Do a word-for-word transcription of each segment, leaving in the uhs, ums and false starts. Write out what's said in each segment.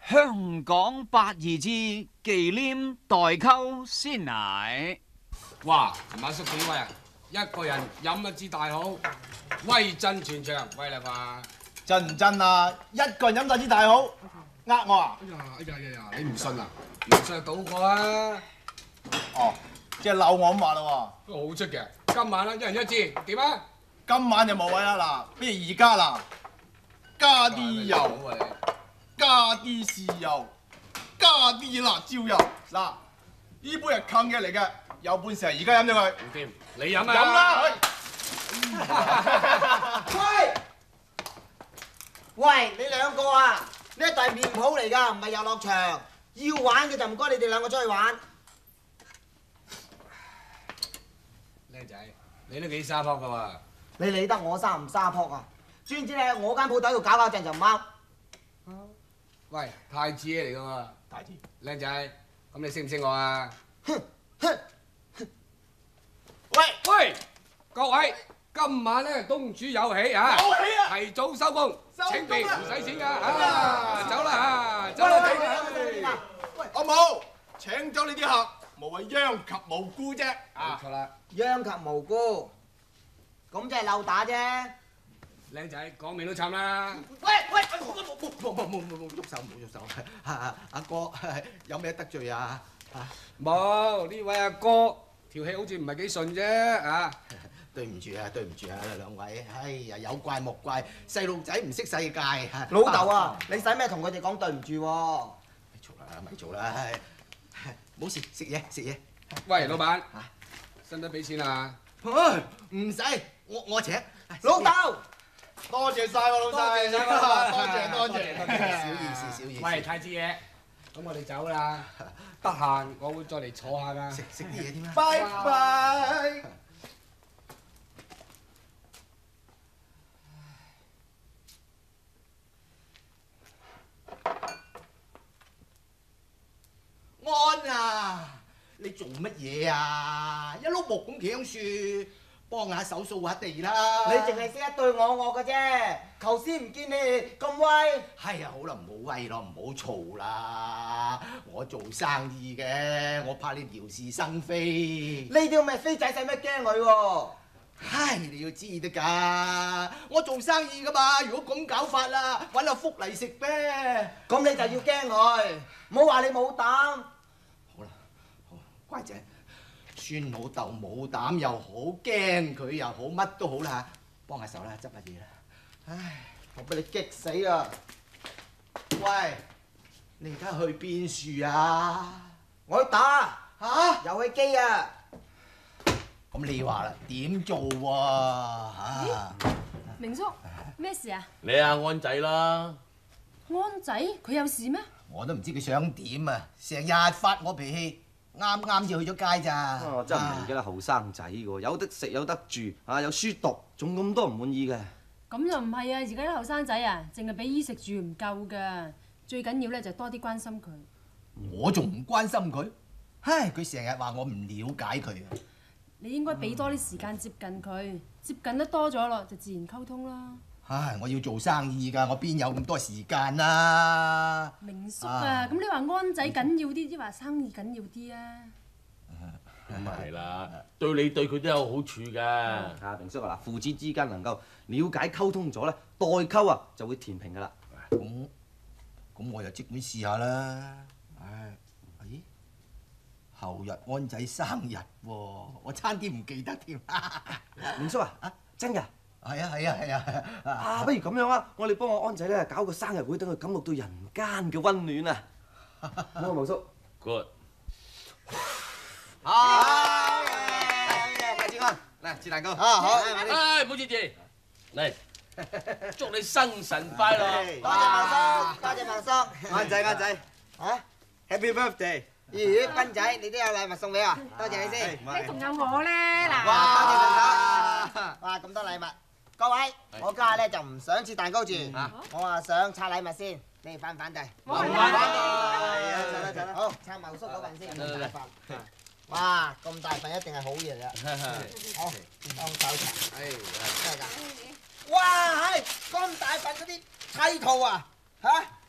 香港八二之忌廉代溝鮮奶。 哇！琴晚叔幾威啊！一個人飲一支大好，威震全場，威啦嘛！ 真唔真啊？一個人飲晒支大好，呃我啊？ 哎呀哎呀哎呀！你唔信啊？唔信就賭過啊！ 哦，即係鬧我咁話啦喎。 都好出嘅，今晚啦，一人一支，點啊？ 今晚就冇位啦，嗱，不如而家啦，加啲油，加啲豉油，加啲辣椒油。嗱，呢杯係坑嘅嚟嘅，有本事而家飲咗佢。 唔掂，你飲啊！ 飲啦！ 喂喂，你兩個啊，呢一隊麵鋪嚟㗎，唔係遊樂場。要玩嘅就唔該你哋兩個出去玩。 靚仔，你都幾沙撲㗎喎！ 你理得我沙唔沙撲啊？專知咧，我間鋪頭度搞搞震就唔啱。 喂，太子爺嚟㗎嘛？ 大啲。 靚仔，咁你識唔識我啊？ 哼哼！ 喂喂，各位，今晚咧東主有喜啊！ 有喜啊！ 提早收工，請便唔使錢㗎啊！走啦嚇，走喂啦喂你！ 喂， 好冇？請咗你啲客，無謂殃及無辜啫。 冇錯啦， 殃及無辜，咁即係漏打啫。 靚仔講面都慘啦。 喂喂，冇冇冇冇冇冇冇喐手冇喐手。阿阿哥有咩得罪啊？ 冇呢位阿哥條氣好似唔係幾順啫啊！ 對唔住啊，對唔住啊，兩位，哎呀，有怪莫怪，細路仔唔識世界。 老豆啊，你使咩同佢哋講對唔住喎？ 咪做啦，咪做啦，冇事，食嘢食嘢。 喂，老闆，使唔使俾錢啊？ 唔使，我我請。 老豆， 多謝晒喎，老細，多謝多謝多謝，小意思小意思。 喂，太子爺，咁我哋走啦。得閒我會再嚟坐下㗎。 食食啲嘢添啦。 拜拜。 安啊！你做乜嘢啊？一碌木咁企喺樹，幫下手掃下地啦。 你淨係識得對我我嘅啫，頭先唔見你哋咁威。 係啊，好啦，唔好威咯，唔好嘈啦。我做生意嘅，我怕你撩是生非。 呢啲咁嘅飛仔使乜驚佢喎？ 唉，你要知得㗎，我做生意㗎嘛。如果咁搞法啦，揾阿福嚟食咩？ 咁你就要驚佢，唔好話你冇膽。 好啦，好乖仔，孫老豆冇膽又好，驚佢又好，乜都好啦嚇，幫下手啦，執下嘢啦。 唉，我俾你激死啊！ 喂，你而家去邊處啊？ 我去打嚇？ 遊戲機啊！ 咁你話啦，點做喎？嚇？ 明叔，咩事啊？ 你阿安仔啦， 安仔佢有事咩？ 我都唔知佢想點啊！成日發我脾氣，啱啱就去咗街咋。 啊！真係唔明嘅啦，後生仔喎，有得食有得住，啊有書讀，仲咁多唔滿意嘅。 咁就唔係啊！而家啲後生仔啊，淨係俾衣食住唔夠㗎，最緊要咧就多啲關心佢。 我仲唔關心佢？唉，佢成日話我唔了解佢啊！ 你應該俾多啲時間接近佢，接近得多咗咯，就自然溝通啦。 唉，我要做生意㗎，我邊有咁多時間啊？ 明叔啊，咁你話安仔緊要啲，抑或生意緊要啲啊？ 咁啊係啦，對你對佢都有好處㗎。 啊，明叔啊，嗱，父子之間能夠了解溝通咗咧，代溝啊就會填平㗎啦。 咁咁我就即管試下啦。唉，咦？後日安仔生日喎，我差啲唔記得添。 明叔啊，啊真㗎？ 係啊係啊係啊！ 啊，不如咁樣啊，我哋幫我安仔咧搞個生日會，等佢感覺到人間嘅温暖啊！好啊，明叔。 Good。 好，黎志安，嚟切蛋糕。 啊好， 唉，唔好謝謝，嚟祝你生辰快樂。 多謝孟叔，多謝孟叔。 安仔，安仔， 嚇 Happy Birthday！ 咦，斌仔，你都有禮物送俾我，多謝你先。 你仲有我咧嗱。 哇，多謝孟叔。哇，咁多禮物，各位，我家下咧就唔想切蛋糕住，我話想拆禮物先，你哋反唔反對？ 我係反對。 啦。 走啦走啦，好，拆孟叔嗰份先，咁大份。哇，咁大份一定係好嘢啦。好，當手茶。 唉， 真係㗎。哇，係咁大份嗰啲砌圖啊，嚇！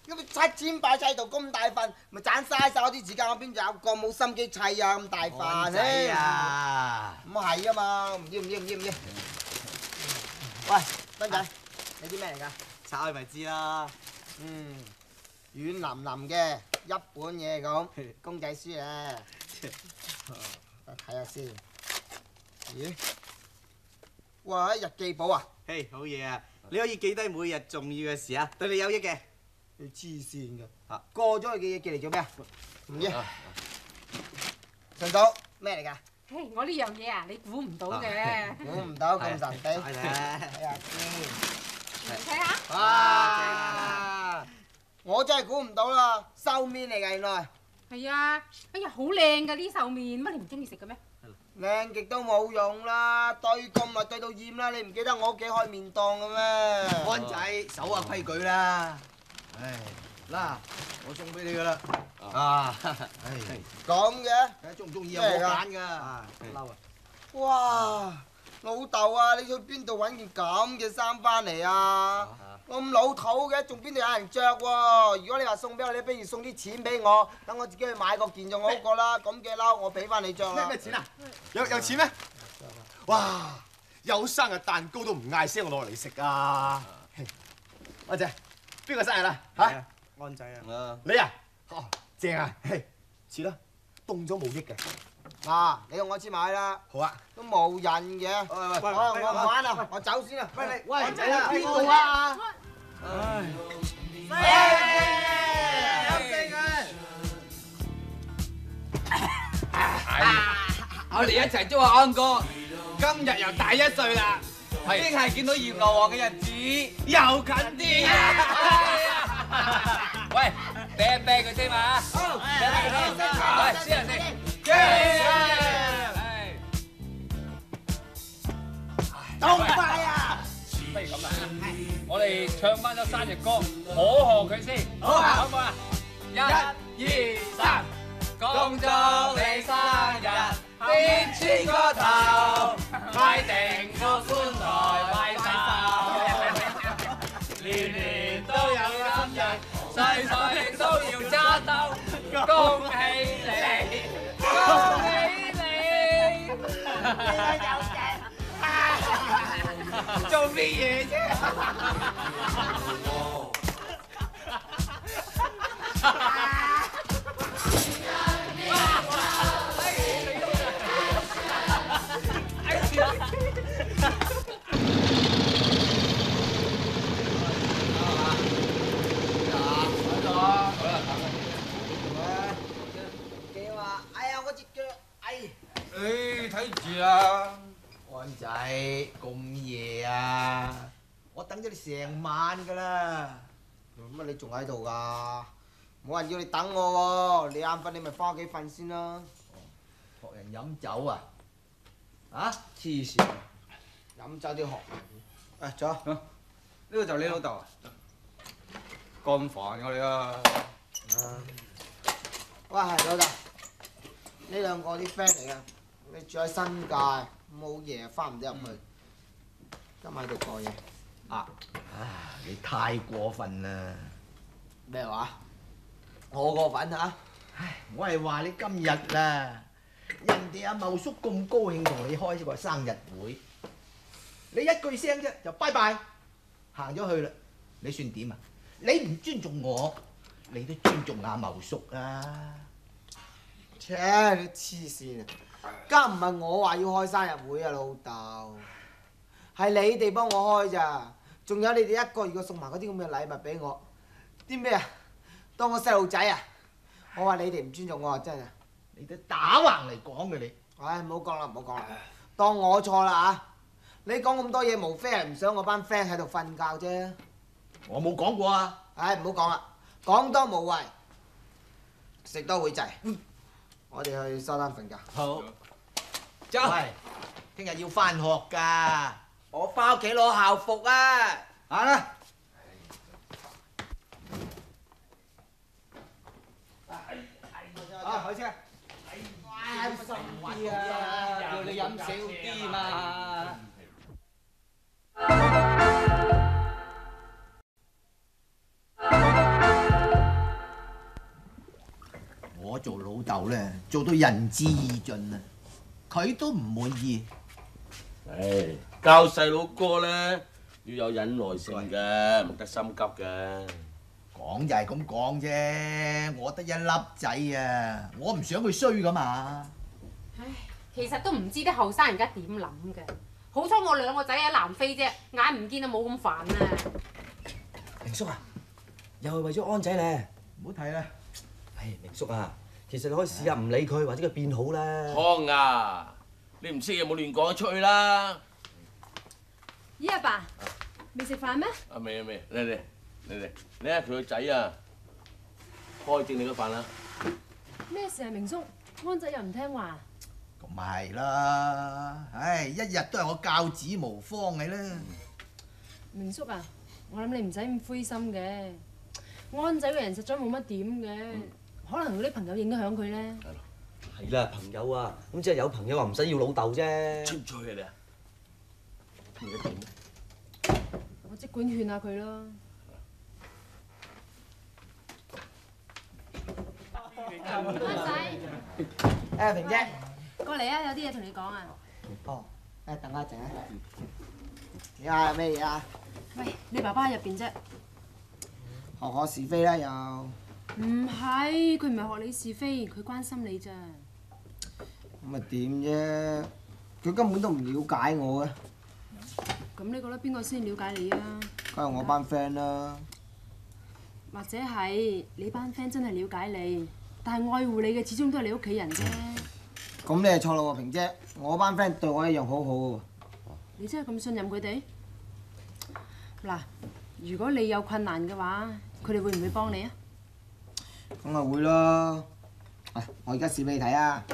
咁咪七千塊砌到咁大份，咪盞嘥晒我啲時間，我邊有個冇心機砌啊咁大份咧？ 啊！ 咁係啊嘛，唔知唔知唔知唔知。喂，斌仔，你啲咩嚟㗎？ 炒你咪知啦。 嗯，軟腍腍嘅一本嘢咁，公仔書咧。睇下先。咦？哇！日記簿啊！ 嘿，好嘢啊！你可以記低每日重要嘅事啊，對你有益嘅。 你黐線㗎！啊，過咗去嘅嘢記嚟做咩啊？唔知。順嫂，咩嚟㗎？ 嘿，我呢樣嘢啊，你估唔到嘅。 估唔到咁神秘。睇下先。 睇下。 啊！我真係估唔到啦，壽面嚟㗎原來。 係啊，哎呀，好靚㗎呢壽面，乜你唔中意食嘅咩？ 靚極都冇用啦，對咁咪對到厭啦！你唔記得我屋企開麵檔嘅咩？ 安仔，守下規矩啦。唉，嗱，我送俾你㗎啦。啊，唉， 咁嘅？ 睇下中唔中意有冇揀㗎？嬲啊！ 哇，老豆啊，你去邊度揾件咁嘅衫翻嚟啊？咁老土嘅，仲邊度有人着喎？如果你話送俾我，你不如送啲錢俾我，等我自己去買個件仲好過啦。咁嘅褸我俾翻你着啦。 咩咩錢啊？有有錢咩？哇！有生日蛋糕都唔嗌聲我攞嚟食啊！阿姐，邊個生日啦？嚇？ 安仔啊！ 你啊？哦，正啊！嘿，似啦，凍咗冇益嘅。 嗱，你同我一齊買啦。 好啊。 都冇人嘅。 喂喂， 我我唔玩啦，我走先啦。 喂你， 喂安仔啊， 邊度啊？ 唉， 我哋一齊祝阿安哥今日又大一歲啦，真係見到閻羅王嘅日子又近啲啊！喂，啤一啤佢先嘛，好，啤一啤佢先，喂，先人先， 痛快啊！ 不如咁啦，我哋唱翻首生日歌，可賀佢先，好，好唔好啊？一、二、三，恭祝你生日！變穿個頭，快定個棺材快手，年年都有今日，歲歲都要揸兜，恭喜你，恭喜你！做咩嘢啫？ 誒，睇住啊，安仔，咁夜啊！我等咗你成晚㗎啦。 乜你仲喺度㗎？冇人要你等我喎，你眼瞓你咪翻屋企瞓先啦。 學人飲酒啊？啊？ 黐線！飲酒都要學人。誒，坐。 呢個就你老豆啊？咁煩我哋啊！ 喂，係老豆，呢兩個啲 friend 嚟㗎。你住喺新界，冇嘢翻唔到入去，今晚喺度過夜。 啊！啊！你太過分啦！ 咩話？我過分嚇？ 唉，我係話你今日啊，人哋阿茂叔咁高興同你開個生日會，你一句聲啫就拜拜，行咗去啦，你算點啊？你唔尊重我，你都尊重阿茂叔啊！ 切！你黐線啊！家唔係我話要開生日會啊，老豆，係你哋幫我開咋。仲有你哋一個月個送埋嗰啲咁嘅禮物俾我，啲咩啊？當我細路仔啊！我話你哋唔尊重我，真係。 你都打橫嚟講嘅你。 唉，唔好講啦，唔好講啦，當我錯啦嚇。你講咁多嘢，無非係唔想我班 friend 喺度瞓覺啫。 我冇講過啊！ 唉，唔好講啦，講多無謂，食多會滯。我哋去收單瞓覺。 好。走。喂，聽日要返學㗎。 我翻屋企攞校服啊！ 行啦。 啊，開車！關心啲啊，叫你飲少啲嘛。 豆咧做到仁至義盡啊，佢都唔滿意。 唉，教細佬哥咧要有忍耐性嘅，唔得心急嘅。 講就係咁講啫，我得一粒仔啊，我唔想佢衰噶嘛。 唉，其實都唔知啲後生而家點諗嘅。好彩我兩個仔喺南非啫，眼唔見就冇咁煩啊！ 明叔啊，又係為咗安仔咧。 唔好睇啦。 唉，明叔啊，其實你可以試下唔理佢，或者佢變好啦。 康啊，你唔識嘢冇亂講得出去啦。 咦，阿爸，未食飯咩？ 啊未啊未，嚟嚟嚟嚟，你睇佢個仔啊，開正你個飯啦。 咩事啊，明叔？安仔又唔聽話。 咁咪係啦，唉，一日都係我教子無方嘅啦。 明叔啊，我諗你唔使咁灰心嘅。安仔個人實在冇乜點嘅，可能啲朋友影響佢咧。 係啦，朋友啊，咁即係有朋友話唔使要老豆啫。 出唔出去啊你啊？而家點？ 我即管勸下佢咯。安仔， 誒平姐， 過嚟啊！有啲嘢同你講啊。 哦，誒等我一陣啊。點啊？有咩嘢啊？ 喂，你爸爸喺入邊啫。 學學是非啦又。 唔係，佢唔係學你是非，佢關心你咋。 咁咪點啫？佢根本都唔了解我嘅。 咁你覺得邊個先了解你啊？ 梗係我班 friend 啦。 或者係你班 friend 真係了解你，但係愛護你嘅始終都係你屋企人啫。 咁你係錯啦喎，平姐，我班 friend 對我一樣好好嘅喎。 你真係咁信任佢哋？嗱，如果你有困難嘅話，佢哋會唔會幫你啊？ 梗係會啦。誒，我而家試俾你睇啊。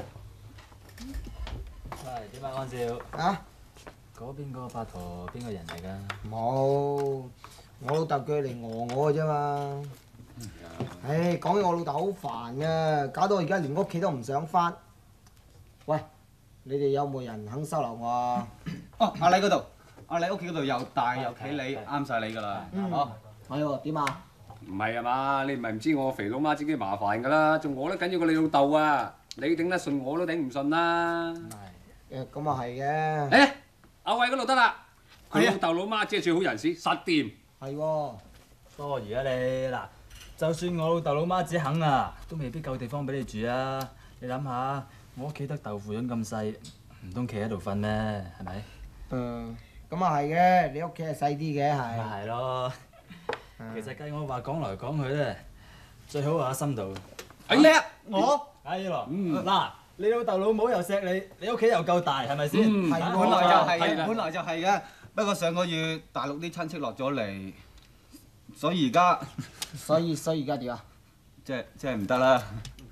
喂，點啊安少？ 啊？ 嗰邊嗰個八婆邊個人嚟㗎？ 冇，我老豆叫佢嚟餓我嘅啫嘛。唉，講起我老豆好煩嘅，搞到我而家連屋企都唔想翻。喂，你哋有冇人肯收留我啊？ 哦，阿禮嗰度，阿禮屋企嗰度又大又企理，啱晒你㗎啦。哦， 係喎，點啊？ 唔係啊嘛，你唔係唔知我肥佬媽自己麻煩㗎啦，仲我都緊要過你老豆啊！你頂得順我都頂唔順啦。 誒，咁啊係嘅。 誒，阿偉嗰度得啦，佢老豆老媽即係最好人士，實掂。 係喎。 多餘啊你嗱，就算我老豆老媽子肯啊，都未必夠地方俾你住啊！你諗下，我屋企得豆腐潤咁細，唔通企喺度瞓咩？係咪？ 誒，咁啊係嘅，你屋企係細啲嘅係。 咪係咯。其實計我話講來講去咧，最好話喺心度。 哎呀，我哎咯，嗱，你老豆老母又錫你，你屋企又夠大，係咪先？ 係本來就係嘅，本來就係嘅。不過上個月大陸啲親戚落咗嚟，所以而家， 所以所以而家點啊？ 即係即係唔得啦。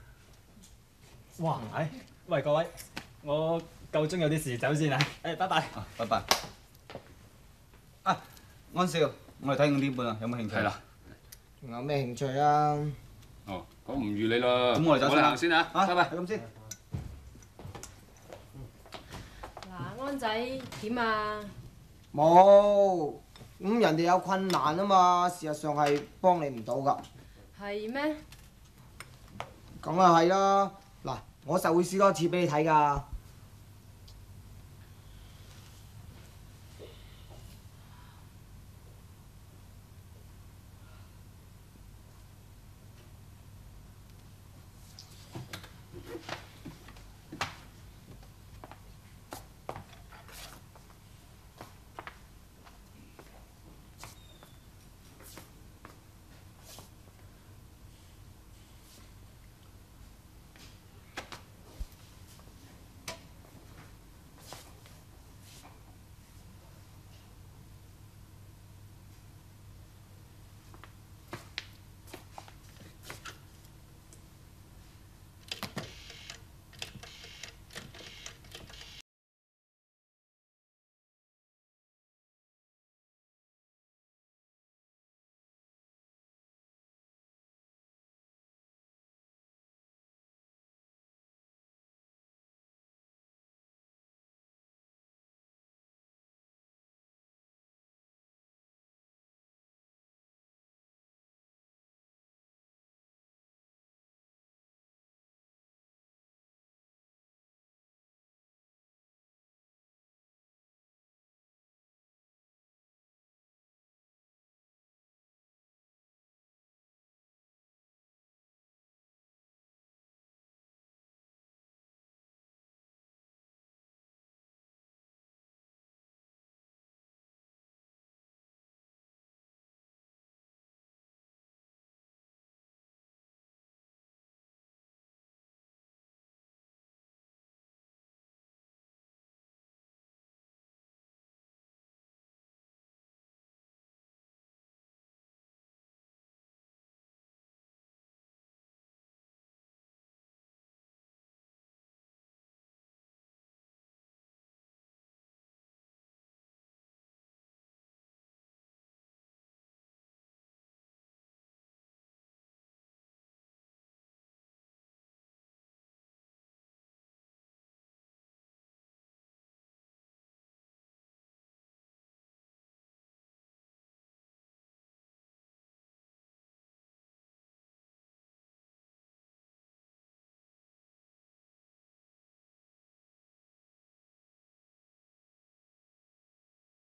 哇！哎，喂各位，我夠鐘有啲事走先啊！誒，拜拜。 拜拜。啊，安少。我哋睇五點半啊，有冇興趣？ 係啦。 有咩興趣啊？ 哦，咁唔預你啦。 咁我哋走先我哋行先啊，拜拜。 係咁先。 嗱，安仔點啊？ 冇，咁人哋有困難啊嘛，事實上係幫你唔到㗎。 係咩？ 梗係係啦，嗱，我實會試多次俾你睇㗎。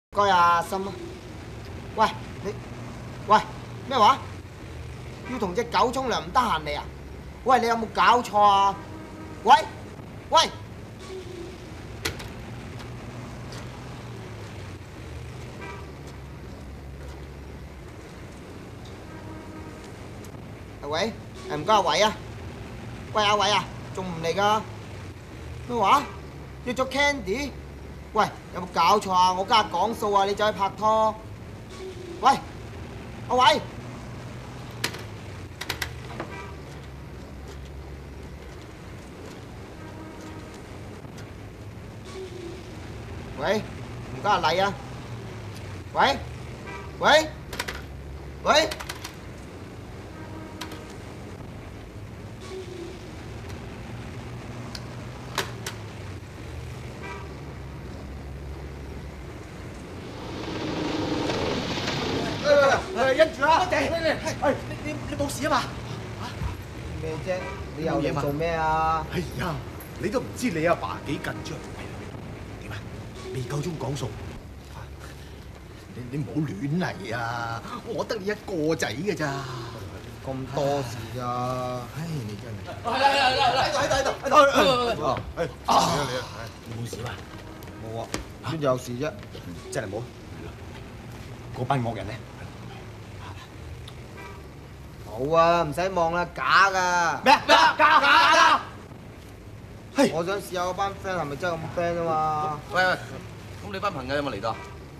該阿心啊！喂你，喂咩話？要同只狗沖涼唔得閒嚟啊？喂你有冇搞錯啊？喂喂！喂，誒唔該阿偉啊！喂阿偉啊，仲唔嚟㗎？咩話？約咗 Candy？喂，有冇搞錯啊？我家下講數啊，你走去拍拖？喂，阿偉！喂，唔該阿麗啊！喂，喂，喂！因住啦！係你你你冇事啊嘛？咩啫？你又嚟做咩啊？ 哎呀，你都唔知你阿爸幾緊張。點啊？未夠鐘講數。你你唔好亂嚟啊！我得你一個仔㗎咋。 咁多事咋？ 唉，你真係。 係啦係啦係啦！喺度喺度喺度喺度！ 哦，誒，你啊你啊，你冇事嘛？ 冇啊，邊有事啫？ 真係冇。嗰班惡人咧？ 冇啊，唔使望啦，假噶。 咩？咩？假假假！ 係。我想試下嗰班 friend 係咪真係咁 friend 啊嘛？ 喂喂，咁你班朋友有冇嚟到？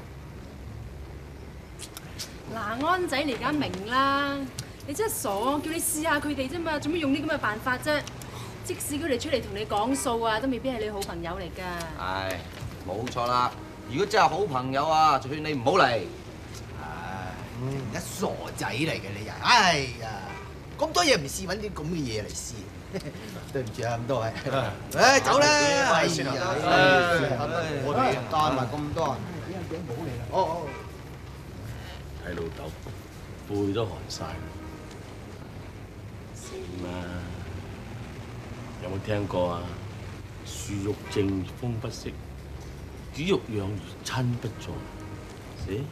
嗱，安仔你而家明啦，你真係傻，叫你試下佢哋啫嘛，做咩用啲咁嘅辦法啫？即使佢哋出嚟同你講數啊，都未必係你好朋友嚟㗎。 係，冇錯啦。如果真係好朋友啊，就勸你唔好嚟。 嗯，一傻仔嚟嘅你又，哎呀，咁多嘢唔試，揾啲咁嘅嘢嚟試，對唔住啊，咁多位，誒走啦，哎呀， 我哋帶埋咁多人，哦哦， 睇老豆背都寒晒，死啦！有冇聽過啊？樹欲靜而風不息，子欲養而親不在，死！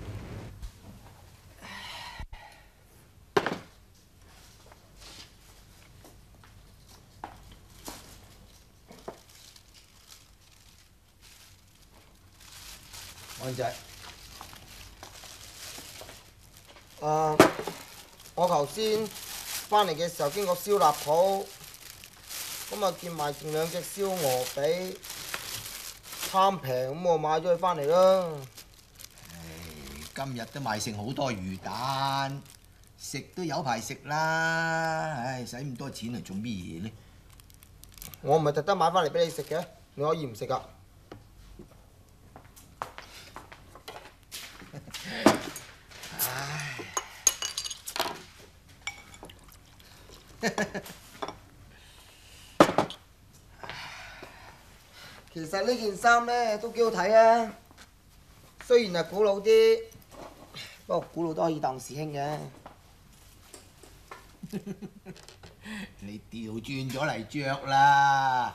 安仔，誒，我頭先翻嚟嘅時候經過燒臘鋪，咁啊見賣剩兩隻燒鵝髀，貪平咁我買咗佢翻嚟啦。 今日都賣剩好多魚蛋，食都有排食啦，唉，使咁多錢嚟做咩嘢呢？ 我唔係特登買翻嚟俾你食嘅，你可以唔食噶。 唉， 其實呢件衫咧都幾好睇啊，雖然係古老啲，不過古老都可以當時興嘅。 你調轉咗嚟着啦！